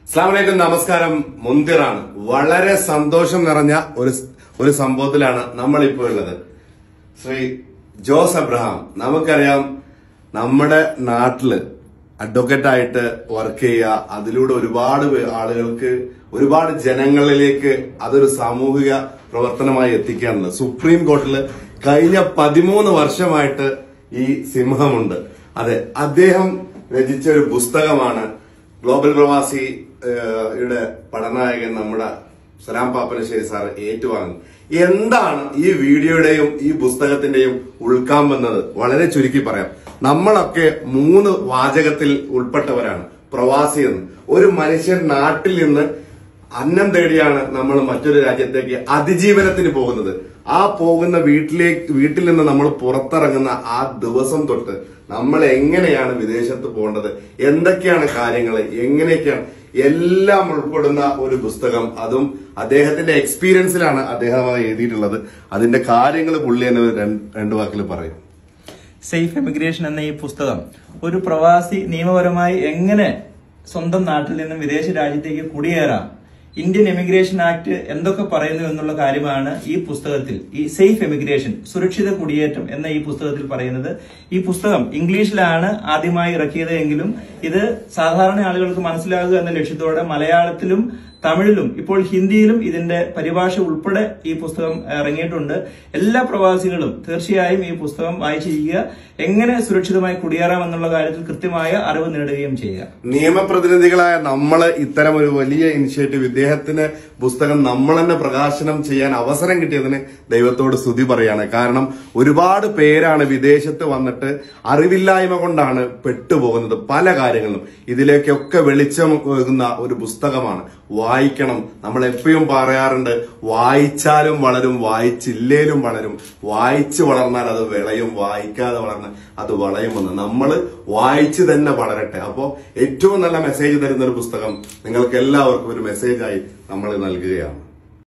അസ്സലാമലൈക്കും, നമസ്കാരം. മുന്തിറാണ്. വളരെ സന്തോഷം നിറഞ്ഞ ഒരു സംഭവത്തിലാണ് നമ്മളിപ്പോ ഉള്ളത്. ശ്രീ ജോസ് അബ്രഹാം, നമുക്കറിയാം നമ്മുടെ നാട്ടില് അഡ്വക്കേറ്റായിട്ട് വർക്ക് ചെയ്യുക, അതിലൂടെ ഒരുപാട് ആളുകൾക്ക്, ഒരുപാട് ജനങ്ങളിലേക്ക് അതൊരു സാമൂഹിക പ്രവർത്തനമായി എത്തിക്കാനുള്ളത്. സുപ്രീം കോർട്ടിൽ കഴിഞ്ഞ 13 വർഷമായിട്ട് ഈ സിംഹമുണ്ട്. അതെ, അദ്ദേഹം രചിച്ച ഒരു പുസ്തകമാണ് ഗ്ലോബൽ പ്രവാസി പഠനായകൻ നമ്മുടെ സലാം പാപ്പനശ്ശേരി സാർ ഏറ്റുവാങ്ങുന്നത്. എന്താണ് ഈ വീഡിയോയുടെയും ഈ പുസ്തകത്തിന്റെയും ഉൾക്കാമ്പെന്നത് വളരെ ചുരുക്കി പറയാം. നമ്മളൊക്കെ 3 വാചകത്തിൽ ഉൾപ്പെട്ടവരാണ്. പ്രവാസി എന്ന്. ഒരു മനുഷ്യൻ നാട്ടിൽ നിന്ന് അന്നം തേടിയാണ് നമ്മൾ മറ്റൊരു രാജ്യത്തേക്ക് അതിജീവനത്തിന് പോകുന്നത്. ആ പോകുന്ന വീട്ടിൽ നിന്ന് നമ്മൾ പുറത്തിറങ്ങുന്ന ആ ദിവസം തൊട്ട് നമ്മൾ എങ്ങനെയാണ് വിദേശത്ത് പോകേണ്ടത്, എന്തൊക്കെയാണ് കാര്യങ്ങൾ, എങ്ങനെയൊക്കെയാണ്, എല്ലാം ഉൾപ്പെടുന്ന ഒരു പുസ്തകം. അതും അദ്ദേഹത്തിന്റെ എക്സ്പീരിയൻസിലാണ് അദ്ദേഹം എഴുതിയിട്ടുള്ളത്. അതിന്റെ കാര്യങ്ങൾ പുള്ളി തന്നെ രണ്ടു വാക്കിൽ പറയും. സേഫ് എമിഗ്രേഷൻ എന്ന ഈ പുസ്തകം ഒരു പ്രവാസി നിയമപരമായി എങ്ങനെ സ്വന്തം നാട്ടിൽ നിന്നും വിദേശ രാജ്യത്തേക്ക് കുടിയേറാം, ഇന്ത്യൻ എമിഗ്രേഷൻ ആക്ട് എന്തൊക്കെ പറയുന്നു എന്നുള്ള കാര്യമാണ് ഈ പുസ്തകത്തിൽ, ഈ സേഫ് എമിഗ്രേഷൻ, സുരക്ഷിത കുടിയേറ്റം എന്ന ഈ പുസ്തകത്തിൽ പറയുന്നത്. ഈ പുസ്തകം ഇംഗ്ലീഷിലാണ് ആദ്യമായി ഇറക്കിയത് എങ്കിലും ഇത് സാധാരണ ആളുകൾക്ക് മനസ്സിലാകുക എന്ന ലക്ഷ്യത്തോടെ മലയാളത്തിലും തമിഴിലും ഇപ്പോൾ ഹിന്ദിയിലും ഇതിന്റെ പരിഭാഷ ഉൾപ്പെടെ ഈ പുസ്തകം ഇറങ്ങിയിട്ടുണ്ട്. എല്ലാ പ്രവാസികളും തീർച്ചയായും ഈ പുസ്തകം വായിച്ചിരിക്കുക. എങ്ങനെ സുരക്ഷിതമായി കുടിയേറാം എന്നുള്ള കാര്യത്തിൽ കൃത്യമായ അറിവ് നേടുകയും ചെയ്യുക. നിയമപ്രതിനിധികളായ നമ്മള് ഇത്തരം ഒരു വലിയ ഇനിഷ്യേറ്റീവ്, ഇദ്ദേഹത്തിന് പുസ്തകം നമ്മൾ തന്നെ പ്രകാശനം ചെയ്യാൻ അവസരം കിട്ടിയതിന് ദൈവത്തോട് സ്തുതി പറയാണ്. കാരണം ഒരുപാട് പേരാണ് വിദേശത്ത് വന്നിട്ട് അറിവില്ലായ്മ കൊണ്ടാണ് പെട്ടുപോകുന്നത് പല കാര്യങ്ങളിലും. ഇതിലേക്കൊക്കെ വെളിച്ചം നൽകുന്ന ഒരു പുസ്തകമാണ്. വായിക്കണം. നമ്മൾ എപ്പോഴും പറയാറുണ്ട്, വായിച്ചാലും വളരും, വായിച്ചില്ലേലും വളരും. വായിച്ചു വളർന്നാൽ അത് വിളയും, വായിക്കാതെ വളർന്നാൽ അത് വളയുമെന്ന്. നമ്മൾ വായിച്ചു തന്നെ വളരട്ടെ. അപ്പോ ഏറ്റവും നല്ല മെസ്സേജ് തരുന്ന ഒരു പുസ്തകം നിങ്ങൾക്ക് എല്ലാവർക്കും ഒരു മെസ്സേജായി നമ്മൾ നൽകുകയാണ്.